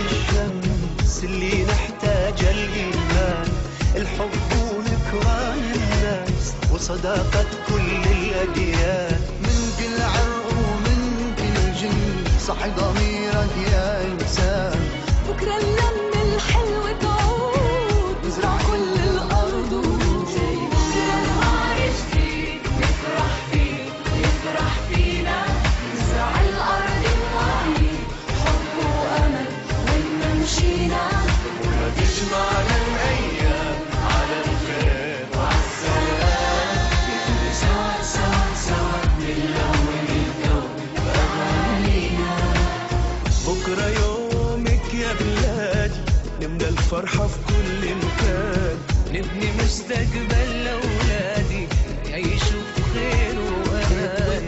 الشمس اللي نحتاجها الإيمان، الحب ونكران الناس وصداقة كل الأديان. من كل عرق ومن كل جنس صحي ضميرك يا إنسان. بكرة اللمة الحلوة تعود نزرع كل الأرض وجاي. بكرة نهار جديد نفرح فيه ويفرح فينا، نزرع الأرض الوعيد حب وأمل وين ما مشينا. بكرة تجمعنا الأيام على الخير وعالسلام، سوا سوا سوا نلون الكون بأغانينا. بكرة يومك يا بلادي نملى الفرحة في كل مكان، نبني مستقبل لأولادي يعيشوا بخير وأمان.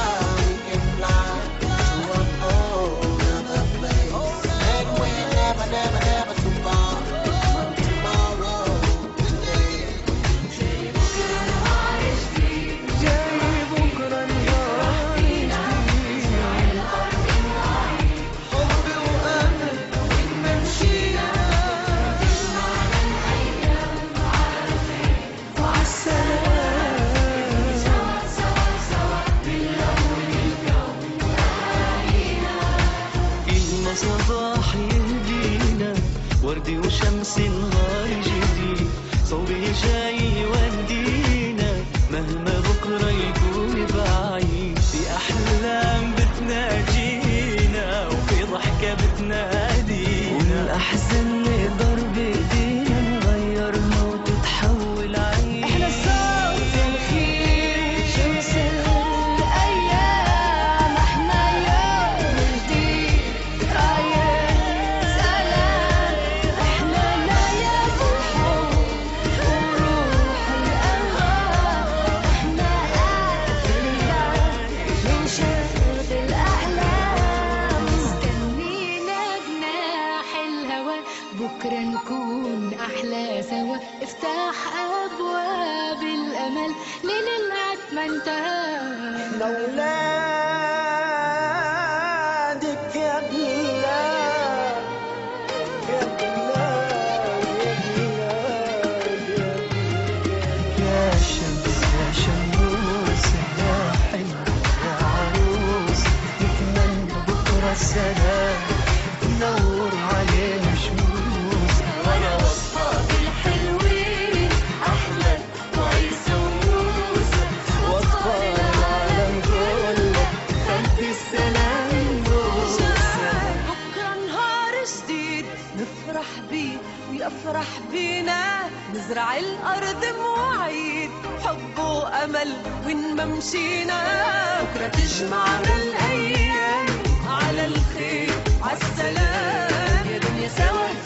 صباح يهدينا وردي وشمس نهار جديد، صوبي جاي يودينا مهما بكرة يكون بعيد. في أحلام بتناجينا وفي ضحكة بتنادينا، والأحزان نقدر بإيدينا نغيرها وتتحول عيد. احنا صوت الخير شمس الأيام، احنا يوم جديد رايح سلام. احنا نايم الحب وروح الأنغام، احنا قادرين ننشد الأحلام. مستنينا جناح الهوى بكرة نكون أحلى سوا. افتح أبواب الأمل للعد ما انتهى. أولادك يا بلاد يا بلاد يا بلاد يا شمس يا شموس يا حلوة يا عروس، نتمنى بكرة السلام تنور علينا شموس. وأنا وصفات الحلوين أحلى وعيسى وموسى، وأطفال العالم كله خلف السلام بوسة. بكرة نهار جديد نفرح بيه ويفرح بينا، نزرع الأرض مواعيد حب وأمل وين ما مشينا. بكرة تجمعنا الأيام على الخير عالسلام، يا دنيا سوا